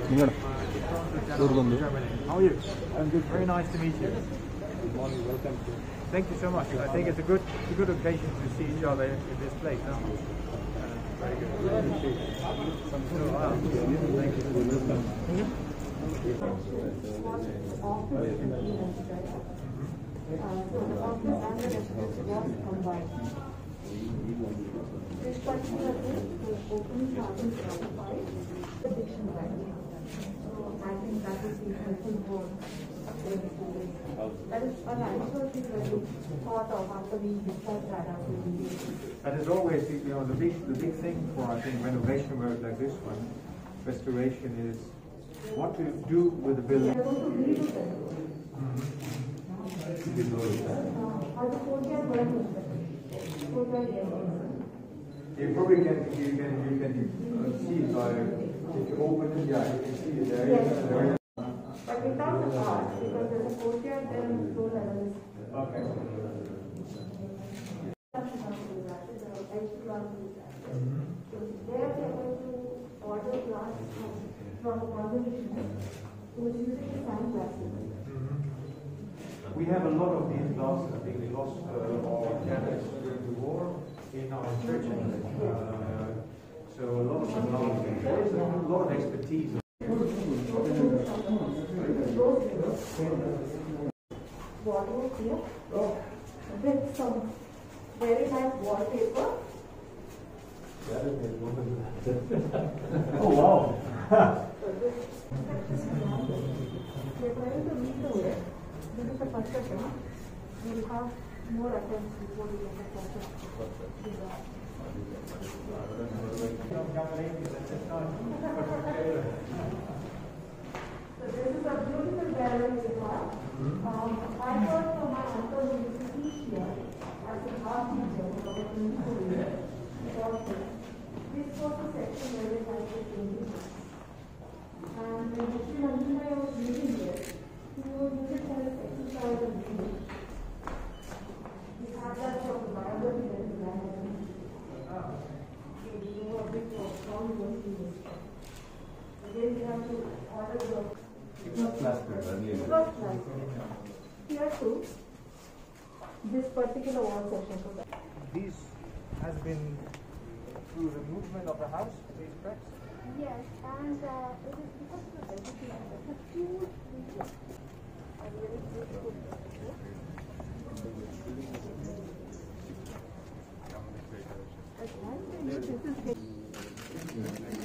How are you? I'm good. Very nice to meet you. Good morning. Welcome to. Thank you so much. I think it's a good occasion to see each other in this place. Huh? Very good. Thank you. This particular book was opened in 2005, the dictionary. So I think that is the helpful for that is what I'm sure we really thought of after we discussed that after we did. And it's always the big thing for I think renovation work like this one, restoration is what to do with the building. We are going to redo them. How the courtyard works. You probably can see it by if you open it, yeah, you can see it there. Yes. But without the art, because there's a courtyard there and floor level is. Okay. So there we are going to order glass from a conservation who is using the sand glasses. We have a lot of these glasses. I think we lost our cabinets during the war in our church. So a lot of them, there's a lot of expertise. Wardrobe here with some very nice wallpaper. Oh wow! We are trying to meet the way. This is the first attempt. We will have more attempts before we get the first So this is a beautiful gallery we have. I got from my uncle who used to teach here as a art teacher for about 24 years. This was a section where we had the paintings. And when Mr. Manjumai was reading here, he would use it as exercise and reading. We have that from the biography that we had. So we know a bit of how he was doing. Again, we have to order the. It was plastered earlier. It was plastered. Here too, this particular wall section. So This has been through the movement of the house, these cracks? yes, and it is because of the vegetation. It's a huge region. A very beautiful picture.